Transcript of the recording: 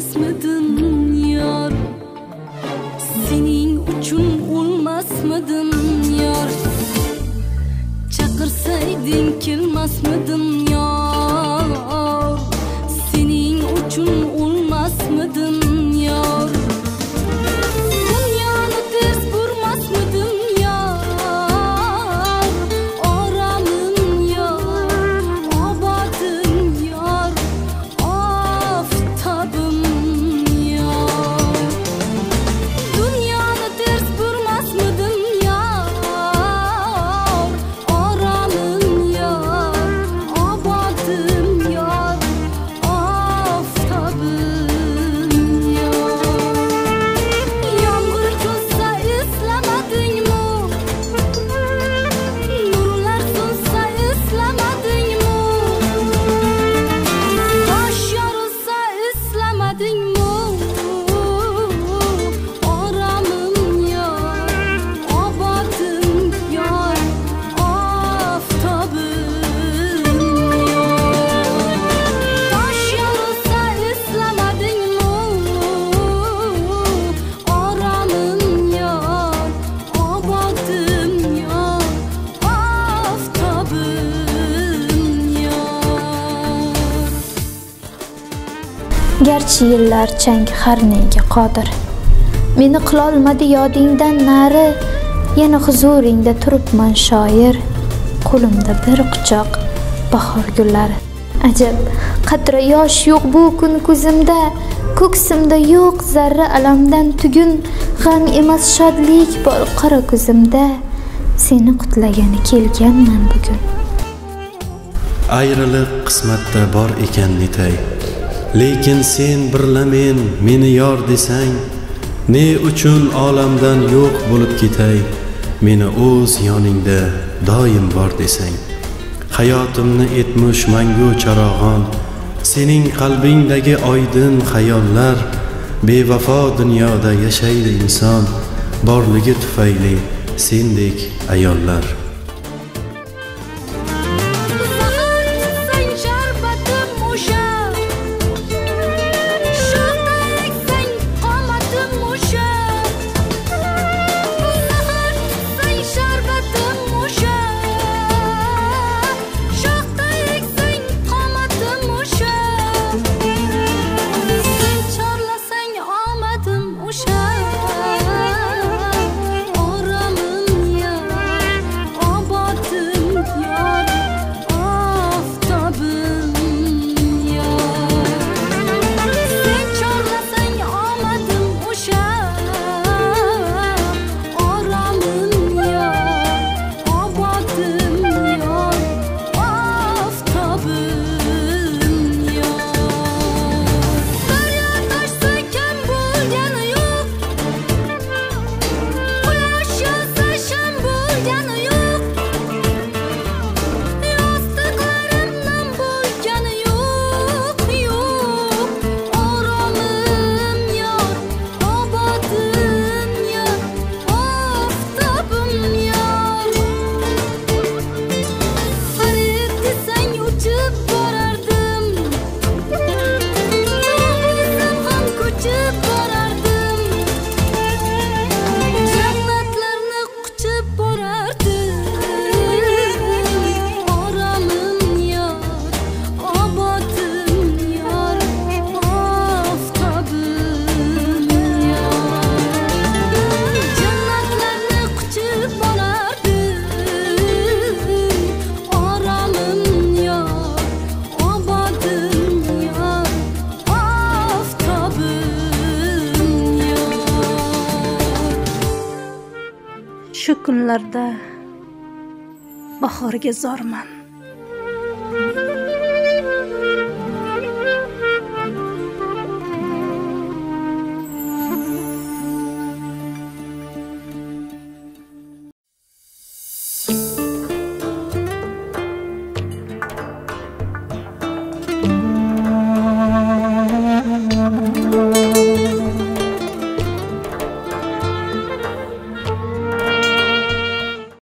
o'lmasmidin yor, sening uchun o'lmasmidim yor, chaqirsayding kelmasmidim yor, sening uchun o'lmasmidim yor, dunyoni tez ko'rmasmidim yor, oramim yor, obodim yor, oftobim yor, dunyoni tez ko'rmasmidim yor, oramim yor, obodim yor, oftobim yor. Yomg'ir ko'zsa eslamadingmi? Nurlar so'nsa eslamadingmi? Tosh yorilsa eslamadingmi? Oramim yor, obodim yor, oftobim yor. Tosh yorilsa eslamadingmi? Oramim yor, obodim yor, oftobim yor. Garchi yillar chang har nega qodir, meni qilolmadi yodingdan nari, yana huzuringda turibman shoir, qo'limda bir quchoq bahor gullari. Ajab, qatra yosh yo'q bu kun ko'zimda, ko'ksimda yo'q zarra alamdan tugun, g'am emas shodlik bor qora ko'zimda, seni qutlagani kelganman bugun. Ayriliq qismatda bor ekan netay, lekin sen birla meni yor desang, ne uchun olamdan yo'q bo'lib ketay, meni o'z yoningda doim bor desang. Hayotimni etmush mangu charog'on, sening qalbingdagi oydin xayollar, bevafo dunyoda yashaydi inson, borligi tufayli sendek ayollar. Zahar ichsang sharbatim o'sha, sho'xda eksang qomatim o'sha, zahar ichsang sharbatim o'sha, sho'xda eksang qomatim o'sha, sen chorlasang omadim o'sha, oramim yor, obodim yor, oftobim yor, sen chorlasang omadim o'sha, oramim yor, obodim yor, oftobim yor. Daryo toshsa kam bo'lgani yo'q, quyosh yozsa sham bo'lgani yo'q, yostiqlarimdan bo'lgani yo'q, yo'q, oramim yor, obodim yor, oftobim yor. Farid desang uchib borardim, desam ham ko'chib borardim, jannatlarni quchib borardim, oramim yor, obodim yor, oftobim yor, jannatlarni quchib borardim, oramim yor, obodim yor, oftobim yor. Shu kunlarda bahorga zorman,